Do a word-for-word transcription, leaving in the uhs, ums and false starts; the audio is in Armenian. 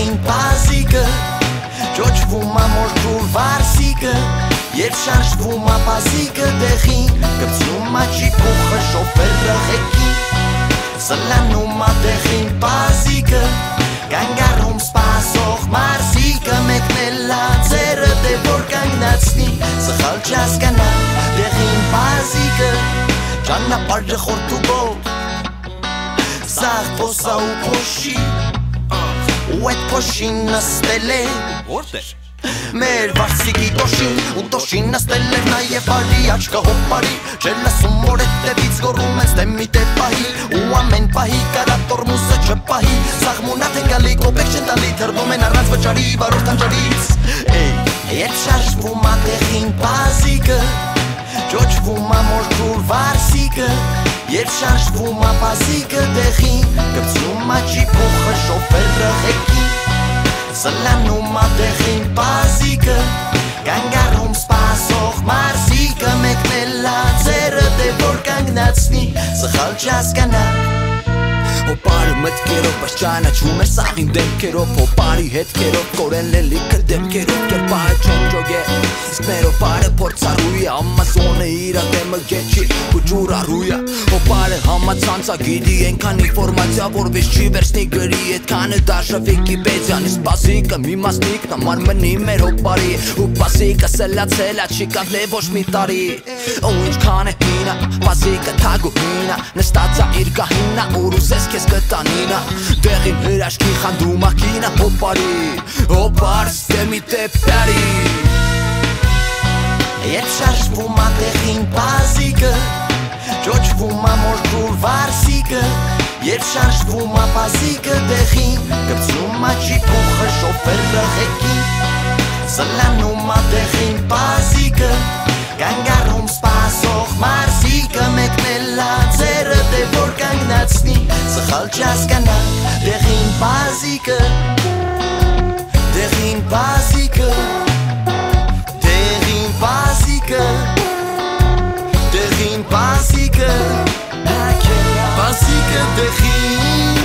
դեղին պազիկը Ճոճվում ա մորջուր վարսիկը Եվ շարժվում ա պազիկը դեղին Կպցնում ա ճիպուխը շոպերը ղեկին Սլանում ա դեղին պազիկը Կանգարում սպասող մարսիկը Մեկնել ա ձերը դե որ կանգնացնի Սխալ չհասկանա դեղին պազիկը Ճանապարհը խորտուբով Սաղ փոսա ու փոշի Ու այդ փոշին նստել է Որտե՞ղ Մեր վարսիկի դոշին ու դոշին նստել էր նաև բարի աչկա հոպարի Չէր լսում որ հետևից գոռում են ստեմի դե պահի Ու ամեն պահի կարա տորմուսը չպահի Սաղմունատ են գալի կոպեկ չեն տալի Թրվում են առանց վճարի վարորդ անջարից Էй, ետ շարժվում ա դեղին պազիկը Ճոճվում ա մորջուր վարսիկը Եվ շարժվում ա պազիկը դեղին Կպցնում ա ճիպուխը շոպերը ղեկին Սլանում ա դեղին պազիկը Կանգարում սպասող մարսիկը Մեկնել ա ձերը դե որ կանգնացնի Սխալ չհասկանա Հոպարը մտքերով բայց ճանաչում էր սաղին դեմքերով Հոպարի հետքերով կորեն լելիքը դեմքերով Կերպարը չեն ջոգե Իսկ մեր հոպարը փորձառու է Ամազոնը իրա դեմը գեչի Կուջուրառու է Հոպարը համացանց ա գիտի Ենքան ինվորմացիա որ վեզ չի վերցնի գրի Էդքանը դաշը վիկիպեդյան Իսկ պազիկը մի մասնիկն ամար մնի մեր հոպարի Ու պազիկը սելացել ա չի կանլե ոչ մի տարի Ու ինչքան է հինա Պազիկը թագու հինա Նստած ա իր գահինա Ուր ուզես քեզ կտանինա Դեղին հրաշքի խանդում ա կինա Հոպարի Հոպար ստեմի տեպյարի Ետ շարժվում ա դեղին պազիկը Ճոճվում ա մորջուր վարսիկը Եվ շարժվում ա պազիկը դեղին Կպցնում ա ճիպուխը շոպերը ղեկին Սլանում ա դեղին պազիկը Կանգարում սպասող մարսիկը Մեկնել ա ձերը դե որ կանգնացնի Սխալ չհասկանա դեղին պազիկը Դեղին պազիկը Դեղին պազիկը Դեղին պազիկը Պազիկը դեղին